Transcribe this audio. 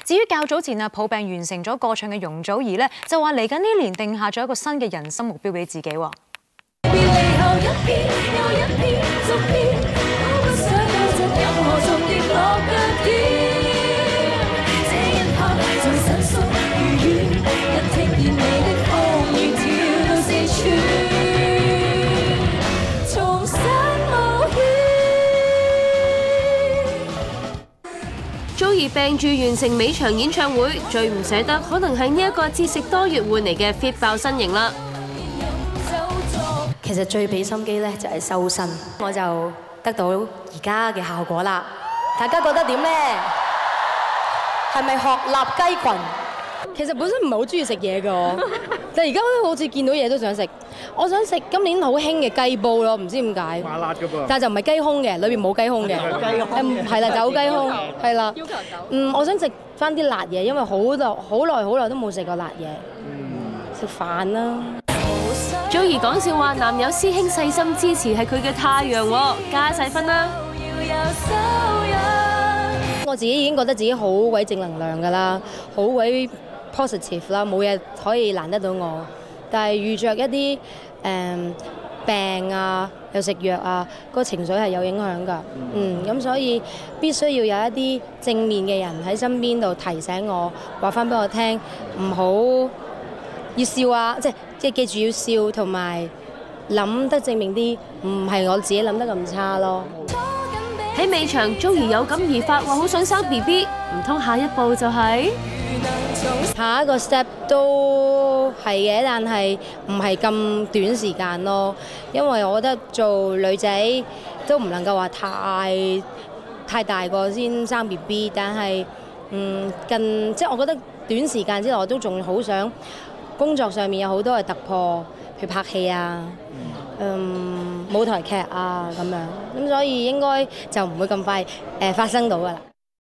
至於較早前抱病完成咗歌唱嘅容祖兒咧，就話嚟緊呢年定下咗一個新嘅人生目標俾自己喎。 祖兒病住完成尾場演唱會，最唔捨得可能係呢一個節食多月換嚟嘅 fit 爆身形啦。 其實最俾心機咧就係瘦身，我就得到而家嘅效果啦。大家覺得點咧？係咪鶴立雞群？ 其實本身唔係好中意食嘢㗎，但係而家好似見到嘢都想食。我想食今年好興嘅雞煲咯，唔知點解。麻辣㗎噃。但係就唔係雞胸嘅，裏邊冇雞胸嘅。係啦，走雞胸，係啦。要求走。我想食翻啲辣嘢，因為好耐都冇食過辣嘢。食飯啦。 祖兒講笑話，男友師兄細心支持係佢嘅太陽喎，加晒分啦。 我自己已經覺得自己好鬼正能量㗎啦，好鬼 positive 啦，冇嘢可以難得到我。但係遇着一啲病啊，又食藥啊，個情緒係有影響㗎。咁所以必須要有一啲正面嘅人喺身邊度提醒我，話翻俾我聽，唔好要笑啊，即係記住要笑，同埋諗得正面啲，唔係我自己諗得咁差咯。 喺尾場，祖兒有感而發，話好想生 BB， 唔通下一步就係？ 下一個 step 都係嘅，但係唔係咁短時間咯，因為我覺得做女仔都唔能夠話太大個先生 BB， 但係即係我覺得短時間之內我都仲好想工作上面有好多嘅突破，譬如拍戲啊。舞台劇啊咁樣，咁所以應該就唔會咁快發生到㗎啦。